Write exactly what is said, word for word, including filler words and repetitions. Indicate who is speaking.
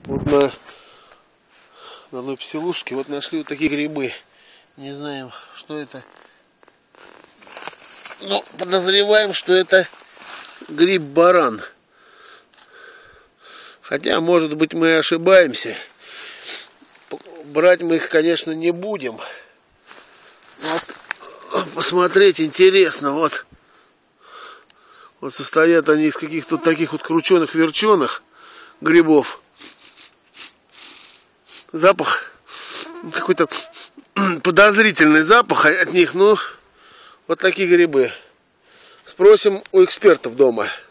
Speaker 1: Вот на, на одной поселушке вот нашли вот такие грибы. Не знаем, что это. Но подозреваем, что это гриб-баран. Хотя, может быть, мы и ошибаемся. Брать мы их, конечно, не будем. Вот, посмотреть интересно. Вот, вот состоят они из каких-то таких вот крученых-верченых грибов. Запах, какой-то подозрительный запах от них. Ну, вот такие грибы. Спросим у экспертов дома.